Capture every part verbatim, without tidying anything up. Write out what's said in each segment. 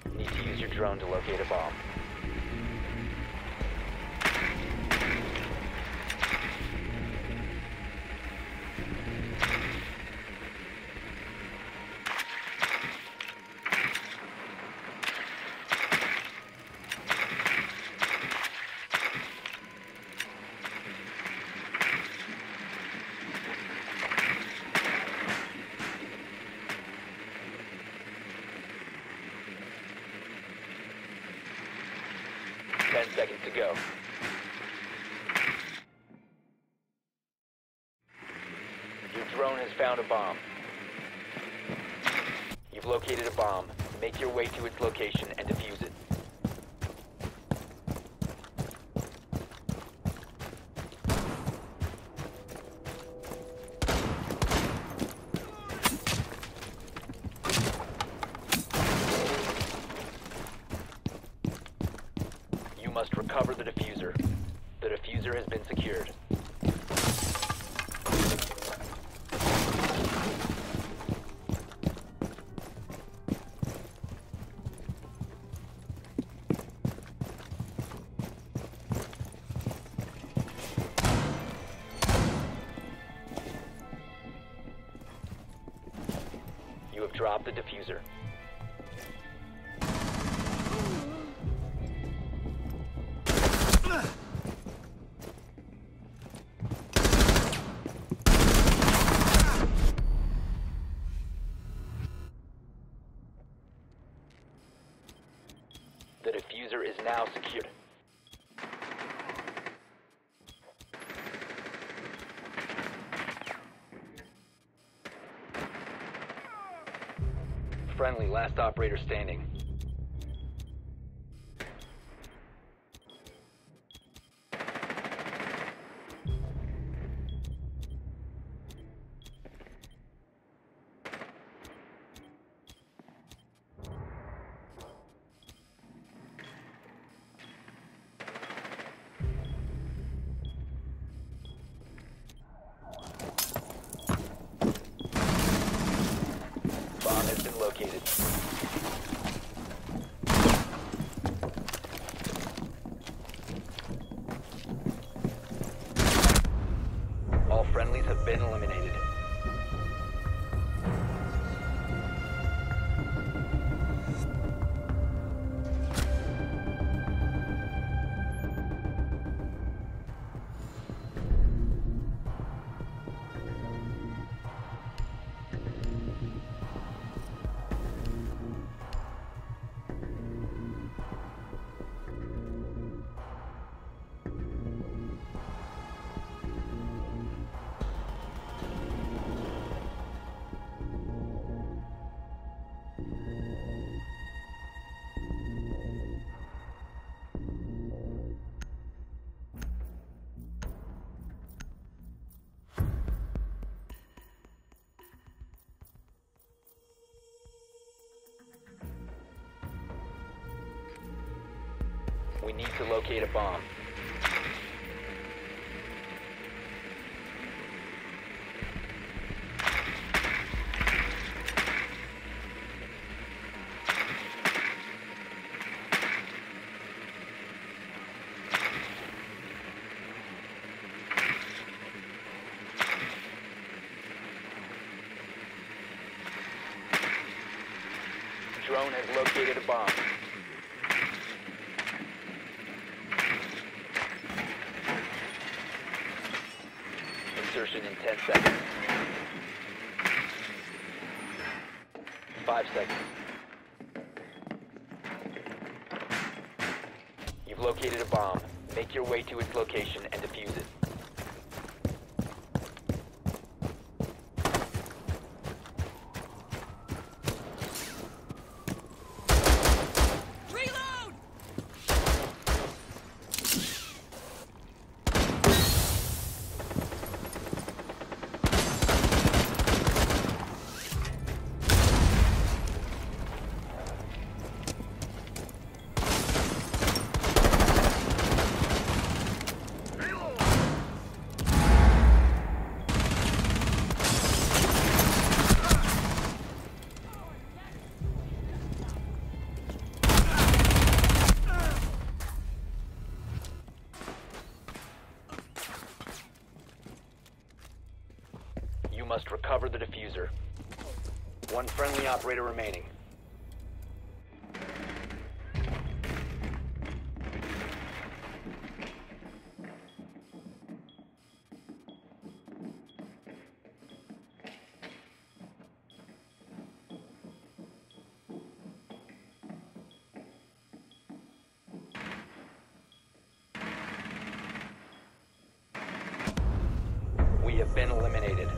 Need to use your drone to locate a bomb. Ten seconds to go. Your drone has found a bomb. You've located a bomb. Make your way to its location and defuse it. You must recover the diffuser. The diffuser has been secured. You have dropped the diffuser. The diffuser is now secured. Friendly, last operator standing. Bomb has been located. All friendlies have been eliminated. We need to locate a bomb. Drone has located a bomb. Insertion in ten seconds. Five seconds. You've located a bomb. Make your way to its location and defuse it. the diffuser. One friendly operator remaining. We have been eliminated.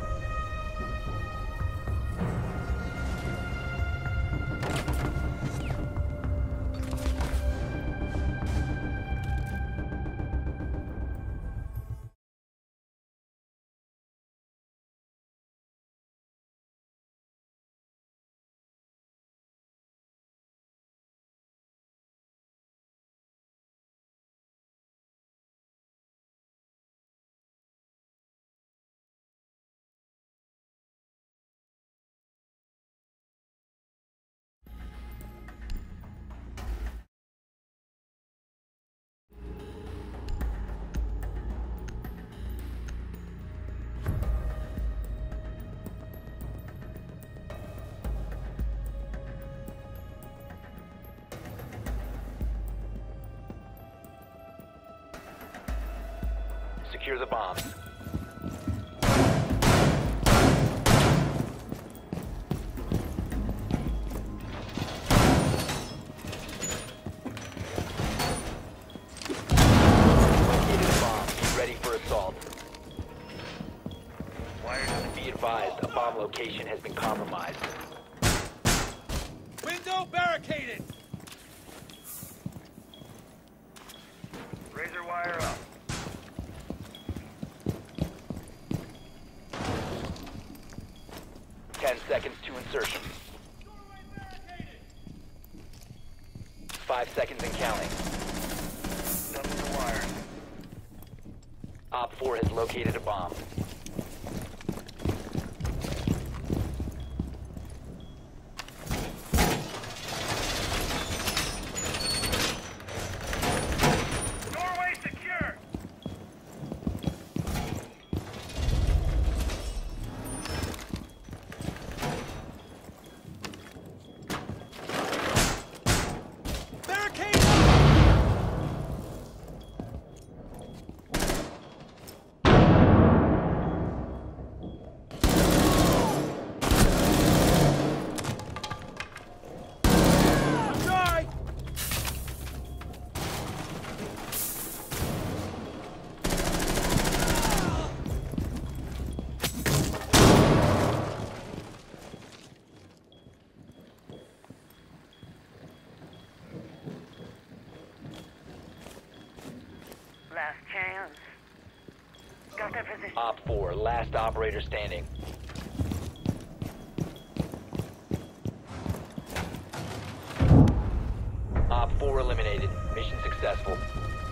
Secure the bombs. Located a bomb. Be ready for assault. Be advised, a bomb location has been compromised. Window barricaded! Razor wire up. Ten seconds to insertion. Five seconds and counting. Double the wire. Op four has located a bomb. Doorway secure. Barricade! Die! Last chance. Got their position. Op four, last operator standing. Op four eliminated. Mission successful.